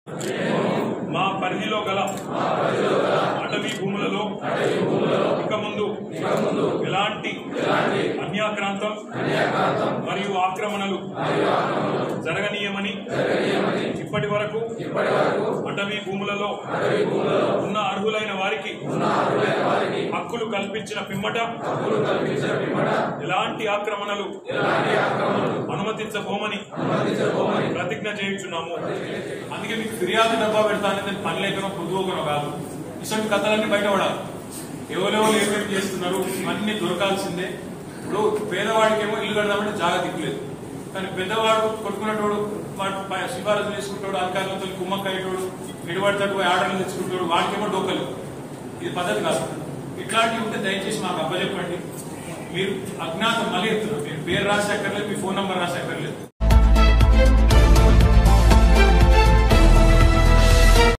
మా పరిధిలో గల అటవీ భూములలో ఇక ముందు ఎలాంటి అన్యాక్రాంతం మరియు ఆక్రమణలు జరగనీయమని ఇప్పటి వరకు అటవీ భూములలో ఉన్న అర్హులైన వారికి హక్కులు కల్పించిన పిమ్మట ఎలాంటి ఆక్రమణలు అనుమతించబోమని ప్రతిజ్ఞ చేయించున్నాము. అందుకే మీకు ఫిర్యాదు డబ్బా పెడతానని పని లేకనో పొద్దుగనో కాదు, ఇటువంటి కథలన్నీ బయటపడాలి. ఎవరెవరు ఏమేమి చేస్తున్నారు ఇవన్నీ దొరకాల్సిందే. ఇప్పుడు పేదవాడికేమో ఇల్లు కడదామంటే జాగా దిక్కులేదు, కానీ పెద్దవాడు కొట్టుకునేటోడు వాడు సిఫారసు చేసుకుంటాడు, అధికారులతో కుమ్మక్కయ్యేటోడు ఎడుబడితోటి పోయి ఆర్డర్లు తెచ్చుకుంటాడు, వాడికేమో డోకలు. ఇది పద్ధతి కాదు. ఇట్లాంటివి ఉంటే దయచేసి మాకు అప్పచెప్పండి. మీరు అజ్ఞాతం మళ్ళీ ఎత్తున్నారు, మీరు పేరు రాసేక్కర్లేదు, మీ ఫోన్ నంబర్ రాసేక్కర్లేదు.